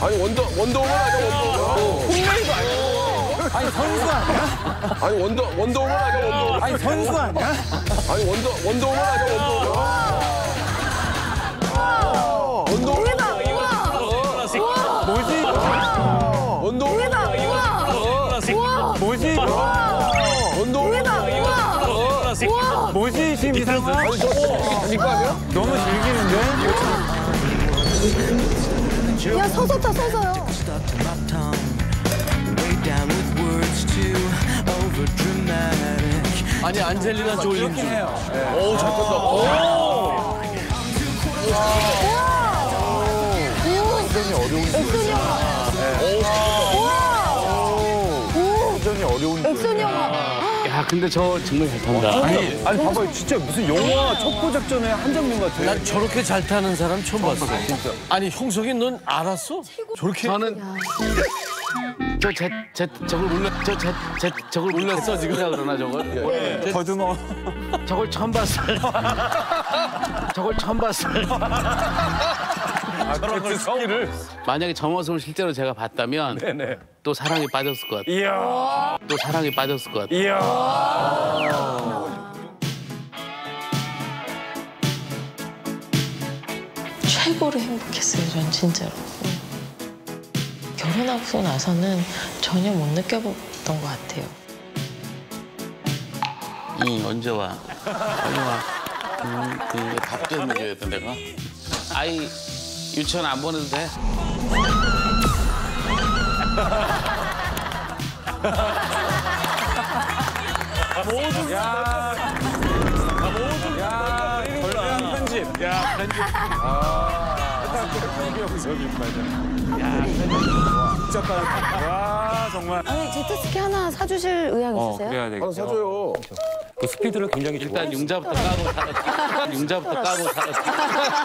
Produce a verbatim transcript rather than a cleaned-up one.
아니 원더 원더우먼 아니야 원더우먼. 홈레이도 아니야. 아니 선수 아니야? 아니 원더 원더우먼 아니야 원더우먼. 아니 선수 아니야? 아니 원더 원더우먼 아니야 원더우먼. 원더우먼. 뭐지? 원더우먼. 뭐지? 원더우먼. 뭐지 지금 이 상황? 아니 저 이거 아니야? 너무 즐기는데? 야 서서 타 서서요. 아니 안젤리나 졸리 중. 오, 잘 탔다. 오. 굉장히 어려운 액션 영화. 굉장히 어려운. 액션 영화. 야 근데 저 정말 잘 탄다. 아니, 아니 봐봐요. 진짜 무슨 영화 첩보 작전의 한 장면 같아. 난 저렇게 잘 타는 사람 처음 봤어. 진짜. 아니 형석이 넌 알았어? 저렇게? 저는 저제 제 저걸 몰랐 저제 제 저걸 몰랐어 지금 그러나 저걸. 예. 더듬어. 저걸 처음 봤어요. 저걸 처음 봤어요. 저런 스킬을. 만약에 저 모습을 실제로 제가 봤다면 네네. 또 사랑에 빠졌을 것 같아요. 이야. 또 사랑에 빠졌을 것 같아요. 이야. 최고로 행복했어요, 전 진짜로. 결혼하고 나서는 전혀 못 느껴봤던 것 같아요. 응, 언제 와? 빨리 와. 응, 그 밥도 해먹여야겠다, 내가. 아이, 유치원 안 보내도 돼? 모든 야. 모든 야. 걸레한 편집. 야, 편집. 아. 여기 맞아. 야, 편집. 진짜 빠르다. 와, 정말. 아니 제트스키 하나 사주실 의향 있으세요? 그래야 되겠죠. 하나 사줘요. 그 스피드를 굉장히 좋아. 일단 융자부터 까고 살았지. 융자부터 까고 살았지.